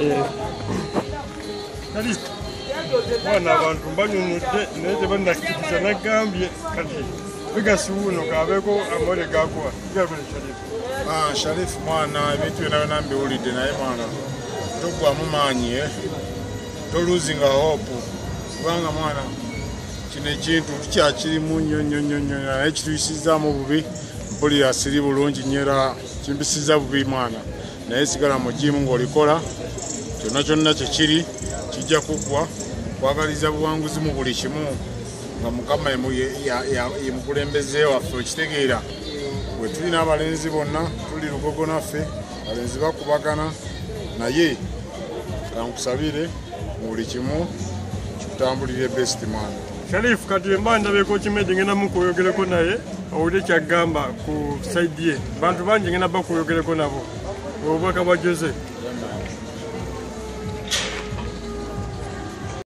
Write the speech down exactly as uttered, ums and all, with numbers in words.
Kali wana abantu banyunyudde naye tebannakikiriza nagambye kati bigasuuno kabeko amole gakuwa gabule Sharifu. Ah, Sharifu mwana ebintu byonna byonna mbiwulidde naye mwana toggwamu maanyi toluzinga hope kubanga mwana kino ekintu tukyakirimu nnyo nnyo nnyo nnyo naye kituyisizaamu bubi mpulira siri bulungi nyera kimpisiza bubi mwana naye sigala mu jimu ng'olikola kyonna kyonna kyekiri kijja kuggwa kwagaliza buwanguzi mu buli kimu nga Mukama ye mukulembeze waffe okitegeera bwe tulina abalenzi bonna tuli lugogo naffe abalenzi bakubagana naye kankusabire mu buli kimu kitambulire best man. Sharifu kati mba ndabeko kimedi ngenda mukuyogereko naye owulire kyagamba ku side ye bantu bangi ngenda bakuyogereko nabo obubaka bwa Jose.